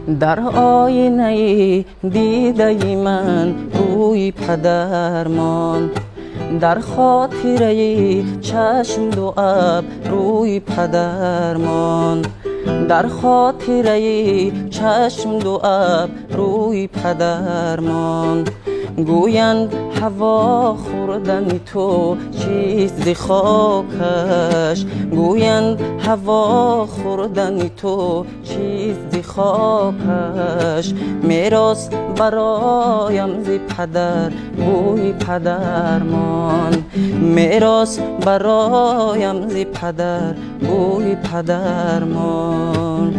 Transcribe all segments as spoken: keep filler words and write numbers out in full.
در آینه دیده من روی پدر ماند، در خاطره چشم دو ابر روی پدر ماند، در خاطره چشم دو ابر روی پدر ماند. گویند هوا خوردن تو چیست ز خاکش، گویند هوا خوردن تو چیست ز خاکش. میراث برایم ز پدر بوی پدر ماند، میراث برایم ز پدر بوی پدر ماند.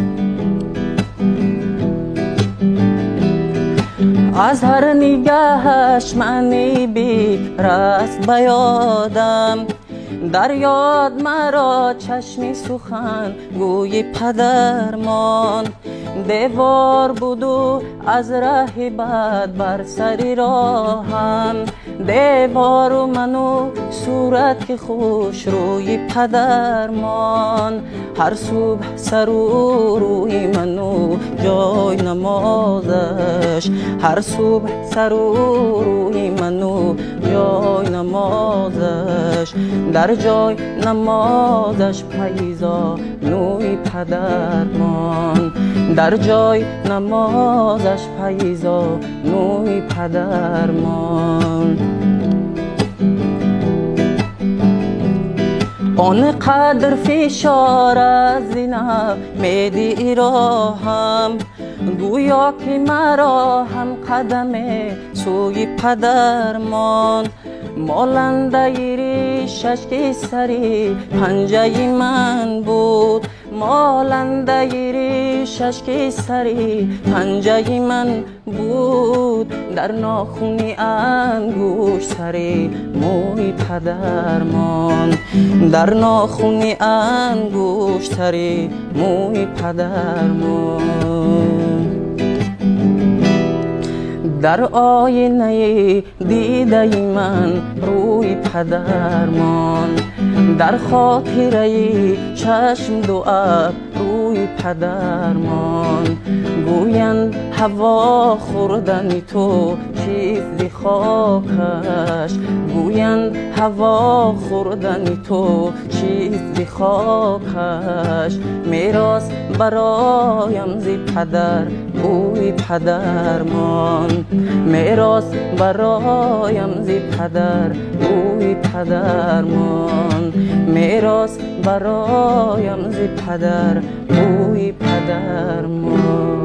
از هر نگاهش معنی بی رست بیادم، در یاد مرا چشمی سخن گوی پدر ماند. دیوار بود و از ره بد بر سری راهم، دیوار و منو صورت که خوش روی پدر ماند. هر صبح سر و روی منو جای نمازش، هر صبح سر و روی منو جای نمازش. در جای نمازش پیزا نوی پدر ماند، در جای نمازش پیزا نوی پدر ماند. آن قدر فشار از زینب میدی راهم، گویا که مرا هم قدم سوی پدر ماند. مالنده ریشش که سری پنجه من بود، مالنده ریشش که سری پنجه من بود. در ناخونی انگوش سری موی پدر ماند، در ناخونی انگوش سری موی پدر ماند. در آینه دیده من روی پدر ماند، در خاطره چشم دو ابر روی پدر ماند. گویند هوا خوردن تو چیست ز خاکش، گویند هوا خوردن تو چیست ز خاکش. میراث برایم ز پدر بوی پدر ماند، میراث برایم ز پدر بوی پدر ماند، میراث برایم ز پدر بوی پدر ماند.